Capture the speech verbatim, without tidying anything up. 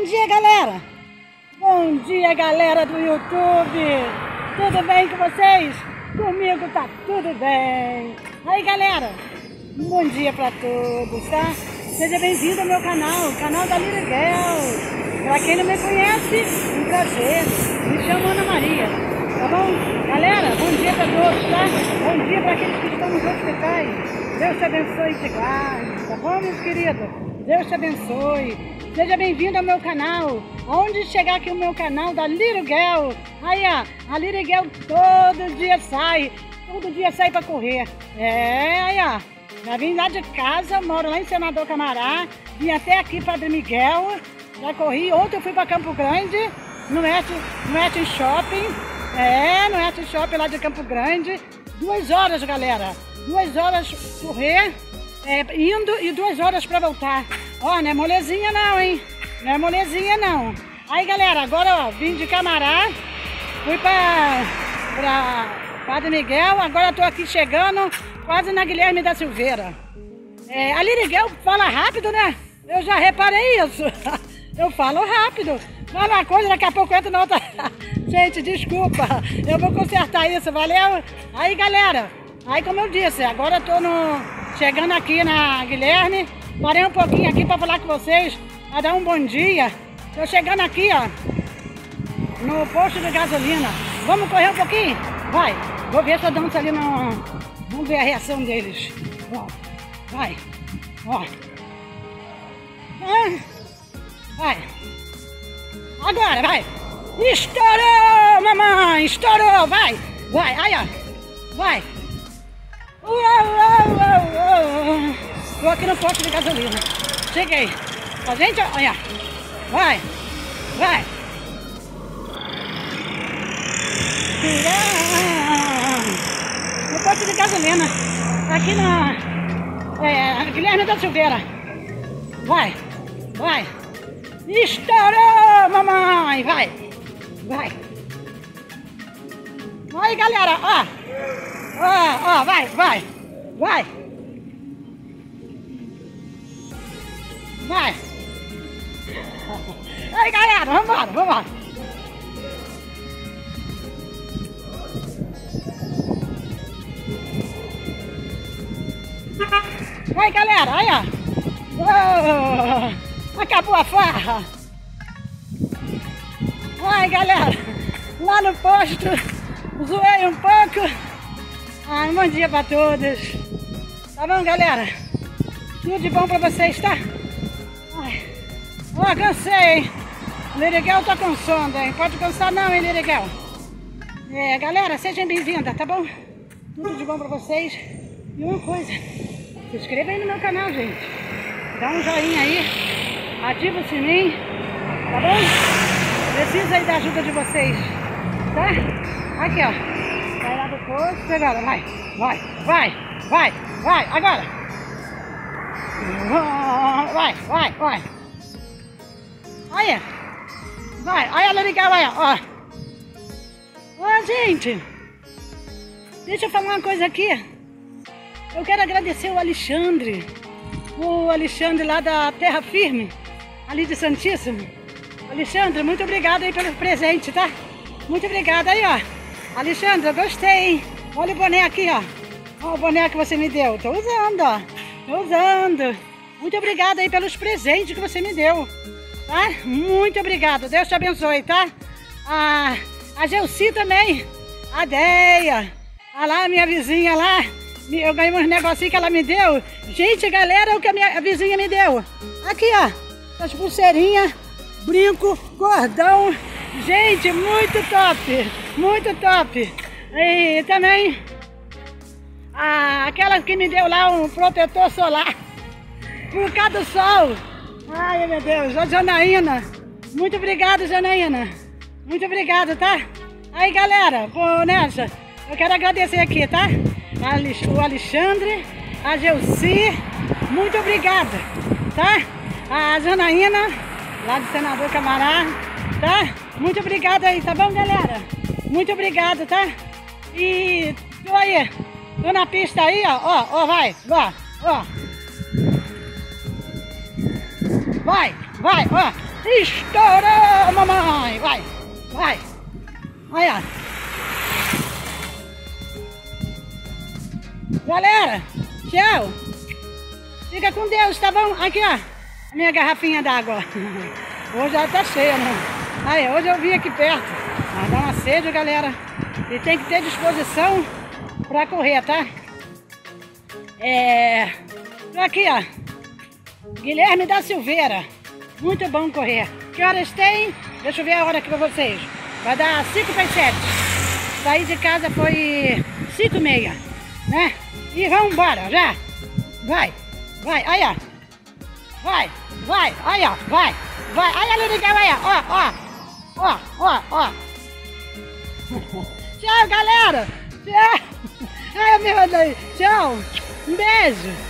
dia, galera! Bom dia, galera do YouTube! Tudo bem com vocês? Comigo tá tudo bem! Aí, galera, um bom dia pra todos, tá? Seja bem-vindo ao meu canal, o canal da Little Girl. Pra quem não me conhece, um prazer. Me chamo Ana Maria, tá bom? Galera, bom dia pra todos, tá? Bom dia pra aqueles que estão nos hospitais. Deus te abençoe e te guarde, tá bom, meus queridos? Deus te abençoe. Seja bem-vindo ao meu canal. Aonde chegar aqui o meu canal da Little Girl. Aí, ó, a Little Girl todo dia sai. Todo dia sai pra correr. É, aí, ó. Já vim lá de casa, moro lá em Senador Camará. Vim até aqui, Padre Miguel. Já corri. Ontem eu fui pra Campo Grande, no Et, no Et Shopping. É, no Et Shopping lá de Campo Grande. Duas horas, galera. Duas horas correr, é, indo e duas horas pra voltar. Ó, não é molezinha não, hein? Não é molezinha não. Aí, galera, agora, ó, vim de Camará, fui pra, pra Padre Miguel, agora tô aqui chegando quase na Guilherme da Silveira. É, a Little Girl fala rápido, né? Eu já reparei isso. Eu falo rápido. Fala uma coisa, daqui a pouco eu entro na outra. Gente, desculpa. Eu vou consertar isso, valeu? Aí, galera, aí como eu disse, agora eu tô no, chegando aqui na Guilherme. Parei um pouquinho aqui para falar com vocês, para dar um bom dia. Tô chegando aqui, ó, no posto de gasolina. Vamos correr um pouquinho? Vai. Vou ver se eu danço ali no... Vamos ver a reação deles. Ó, vai. Ó. Vai. Agora, vai. Estourou, mamãe. Estourou. Vai. Vai. Aí, ó. Vai. Uau, uau, uau, uau. Tô aqui no posto de gasolina. Cheguei. A gente, olha. Vai. Vai. No posto de gasolina. Aqui na é, Guilherme da Silveira. Vai. Vai. Estourou, mamãe. Vai. Vai. Aí, galera. Ó. Ó, ó. Vai, vai. Vai. Vai! Aí, galera, vambora, vambora! Aí, galera, aí, ó! Oh, acabou a farra! Aí, galera, lá no posto, zoei um pouco. Ai, bom dia pra todos! Tá bom, galera? Tudo de bom pra vocês, tá? Ó, oh, cansei, hein? Little Girl tá com sono, hein? Pode cansar não, hein, Little Girl? É, galera, sejam bem-vindas, tá bom? Tudo de bom pra vocês. E uma coisa, se inscreva aí no meu canal, gente. Dá um joinha aí, ativa o sininho, tá bom? Preciso aí da ajuda de vocês, tá? Aqui, ó. Vai lá do posto, agora, vai, vai, vai, vai, vai, agora. Vai, vai, vai. Olha, vai, olha a Little Girl, olha, ó. Ó, gente, deixa eu falar uma coisa aqui. Eu quero agradecer o Alexandre, o Alexandre lá da Terra Firme, ali de Santíssimo. Alexandre, muito obrigado aí pelo presente, tá? Muito obrigado aí, ó. Alexandre, eu gostei, hein? Olha o boné aqui, ó. Olha o boné que você me deu. Tô usando, ó. Tô usando. Muito obrigado aí pelos presentes que você me deu. Tá? Muito obrigada, Deus te abençoe, tá? A, a Gelsi também, a Deia, a lá, a minha vizinha lá, eu ganhei uns negocinhos que ela me deu. Gente, galera, o que a minha a vizinha me deu. Aqui, ó, as pulseirinhas, brinco, cordão. Gente, muito top, muito top. E também, a, aquela que me deu lá um protetor solar, por causa do sol. Ai, meu Deus, a Janaína. Muito obrigada, Janaína. Muito obrigada, tá? Aí, galera, pô, Nessa, eu quero agradecer aqui, tá? O Alexandre, a Gelsi, muito obrigada, tá? A Janaína, lá do Senador Camará, tá? Muito obrigada aí, tá bom, galera? Muito obrigada, tá? E tô aí, tô na pista aí, ó, ó, ó, vai, ó, ó. Vai, vai, ó. Estourou, mamãe! Vai, vai! Aí, ó. Galera, tchau! Fica com Deus, tá bom? Aqui, ó, a minha garrafinha d'água. Hoje ela tá cheia, né? Aí, hoje eu vim aqui perto. Mas dá uma sede, galera. E tem que ter disposição pra correr, tá? É... Tô aqui, ó. Guilherme da Silveira. Muito bom correr. Que horas tem? Deixa eu ver a hora aqui pra vocês. Vai dar cinco para as sete. Saí de casa foi cinco e meia, né? E vamos embora, já. Vai, vai, aí, ó. Vai, vai, aí, ó, vai. Vai, aí, a Lurica, vai, ó, ó. Ó, ó, ó. Tchau, galera. Tchau. Ai, meu Deus. Tchau. Um beijo.